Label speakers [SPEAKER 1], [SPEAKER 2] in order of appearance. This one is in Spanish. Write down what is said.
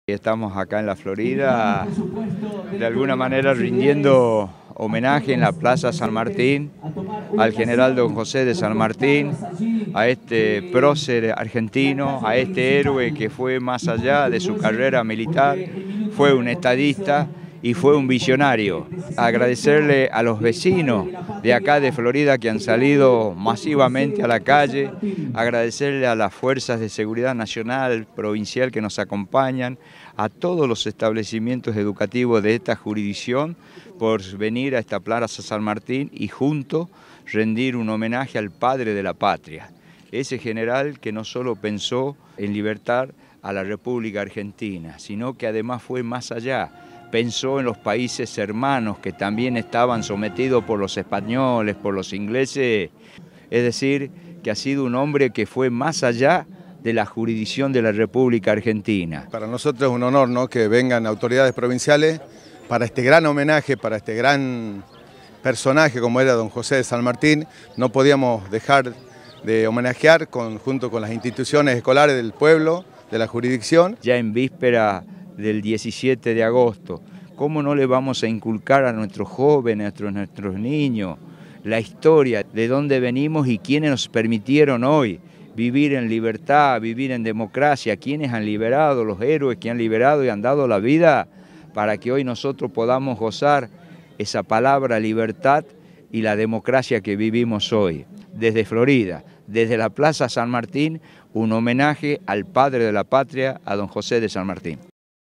[SPEAKER 1] Estamos acá en la Florida, de alguna manera rindiendo homenaje en la Plaza San Martín al general Don José de San Martín, a este prócer argentino, a este héroe que fue más allá de su carrera militar, fue un estadista y fue un visionario. Agradecerle a los vecinos de acá de Florida que han salido masivamente a la calle, agradecerle a las fuerzas de seguridad nacional, provincial que nos acompañan, a todos los establecimientos educativos de esta jurisdicción por venir a esta Plaza San Martín y juntos rendir un homenaje al padre de la patria, ese general que no solo pensó en libertar a la República Argentina, sino que además fue más allá. Pensó en los países hermanos que también estaban sometidos por los españoles, por los ingleses. Es decir, que ha sido un hombre que fue más allá de la jurisdicción de la República Argentina.
[SPEAKER 2] Para nosotros es un honor, ¿no?, que vengan autoridades provinciales para este gran homenaje, para este gran personaje como era Don José de San Martín. No podíamos dejar de homenajear junto con las instituciones escolares del pueblo, de la jurisdicción.
[SPEAKER 1] Ya en víspera del 17 de agosto, ¿cómo no le vamos a inculcar a nuestros jóvenes, a nuestros niños, la historia de dónde venimos y quiénes nos permitieron hoy vivir en libertad, vivir en democracia, quiénes han liberado, los héroes que han liberado y han dado la vida para que hoy nosotros podamos gozar esa palabra libertad y la democracia que vivimos hoy? Desde Florida, desde la Plaza San Martín, un homenaje al padre de la patria, a Don José de San Martín.